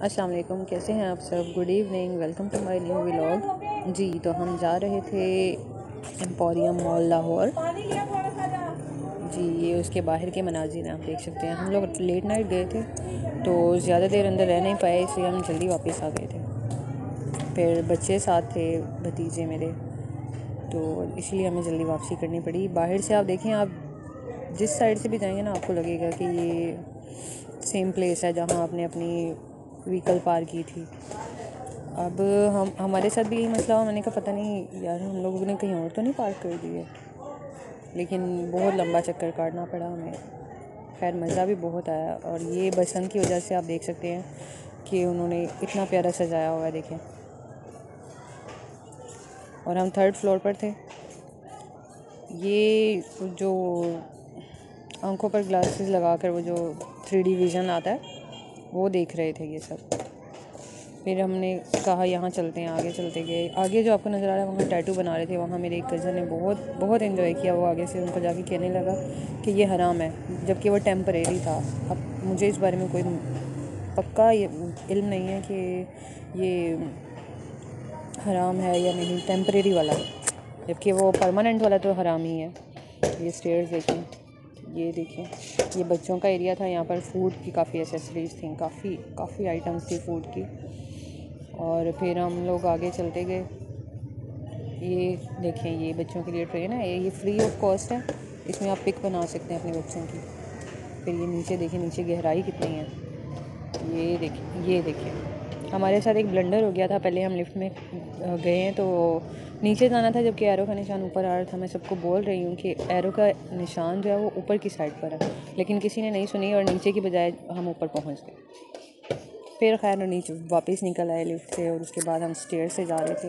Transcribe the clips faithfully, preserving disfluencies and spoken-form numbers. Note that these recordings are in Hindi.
अस्सलाम वालेकुम, कैसे हैं आप सब। Good evening, welcome to my new vlog. जी तो हम जा रहे थे एम्पोरियम मॉल लाहौर। जी ये उसके बाहर के मनाजिर हैं, आप देख सकते हैं। हम लोग लेट नाइट गए थे तो ज़्यादा देर अंदर रह नहीं पाए, इसलिए हम जल्दी वापस आ गए थे। फिर बच्चे साथ थे, भतीजे मेरे, तो इसलिए हमें जल्दी वापसी करनी पड़ी। बाहर से आप देखें, आप जिस साइड से भी जाएंगे ना, आपको लगेगा कि ये सेम प्लेस है जहाँ आपने अपनी व्हीकल पार की थी। अब हम हमारे साथ भी यही मसला हुआ। मैंने कहा पता नहीं यार, हम लोगों ने कहीं और तो नहीं पार्क कर दी है, लेकिन बहुत लंबा चक्कर काटना पड़ा हमें। खैर मज़ा भी बहुत आया, और ये बसंत की वजह से आप देख सकते हैं कि उन्होंने इतना प्यारा सजाया हुआ है, देखें। और हम थर्ड फ्लोर पर थे। ये जो आंखों पर ग्लासेस लगाकर वो जो थ्री डी विज़न आता है, वो देख रहे थे ये सब। फिर हमने कहा यहाँ चलते हैं, आगे चलते गए। आगे जो आपको नज़र आ रहा है, वहाँ टैटू बना रहे थे। वहाँ मेरे एक कज़न ने बहुत बहुत एंजॉय किया। वो आगे से उनको जाके कहने लगा कि ये हराम है, जबकि वो टेम्परेरी था। अब मुझे इस बारे में कोई पक्का इल्म नहीं है कि ये हराम है या नहीं, टेम्परेरी वाला, जबकि वो परमानेंट वाला तो हराम ही है। ये स्टेयर्स देखें, ये देखें, ये बच्चों का एरिया था। यहाँ पर फूड की काफ़ी एसेसरीज थी, काफ़ी काफ़ी आइटम्स थी फूड की। और फिर हम लोग आगे चलते गए। ये देखें, ये बच्चों के लिए ट्रेन है, ये फ्री ऑफ कॉस्ट है। इसमें आप पिक बना सकते हैं अपने बच्चों की। फिर ये नीचे देखें, नीचे गहराई कितनी है। ये देखें, ये देखें, हमारे साथ एक ब्लंडर हो गया था। पहले हम लिफ्ट में गए हैं तो नीचे जाना था, जबकि एरो का निशान ऊपर आ रहा था। मैं सबको बोल रही हूँ कि एरो का निशान जो है वो ऊपर की साइड पर है, लेकिन किसी ने नहीं सुनी और नीचे की बजाय हम ऊपर पहुँच गए। फिर खैर नीचे वापस निकल आए लिफ्ट से, और उसके बाद हम स्टेयर से जा रहे थे।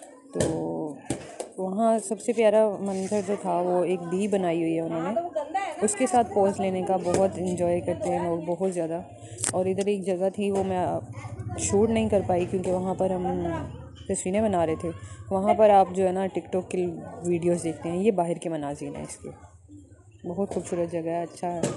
तो वहाँ सबसे प्यारा मंजर जो था, वो एक बी बनाई हुई है उन्होंने, उसके साथ पोज लेने का बहुत इंजॉय करते हैं लोग, बहुत ज़्यादा। और इधर एक जगह थी, वो मैं शूट नहीं कर पाई क्योंकि वहाँ पर हम तस्वीरें बना रहे थे। वहाँ पर आप जो है ना टिकटॉक की वीडियोस देखते हैं। ये बाहर के मनाजिर हैं इसके, बहुत खूबसूरत जगह है, अच्छा है,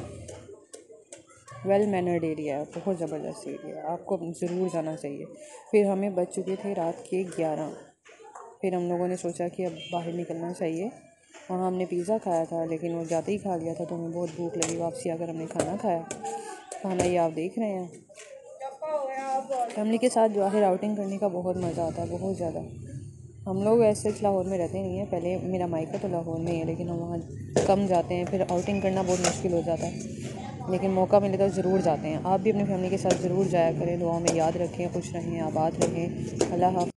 वेल मैनर्ड एरिया है, बहुत ज़बरदस्त एरिया है, आपको ज़रूर जाना चाहिए। फिर हमें बज चुके थे रात के ग्यारह। फिर हम लोगों ने सोचा कि अब बाहर निकलना चाहिए। वहाँ हमने पिज़्ज़ा खाया था, लेकिन वो जाते ही खा लिया था, तो हमें बहुत भूख लगी। वापसी आकर हमने खाना खाया। खाना ये आप देख रहे हैं। फैमिली के साथ बाहर आउटिंग करने का बहुत मज़ा आता है, बहुत ज़्यादा। हम लोग ऐसे लाहौर में रहते नहीं हैं, पहले मेरा मायका तो लाहौर में है, लेकिन हम वहाँ कम जाते हैं। फिर आउटिंग करना बहुत मुश्किल हो जाता है, लेकिन मौका मिले तो ज़रूर जाते हैं। आप भी अपनी फैमिली के साथ ज़रूर जाया करें। दुआ में याद रखें, खुश रहें, आबाद रहें। अल्लाह हाफ़िज़।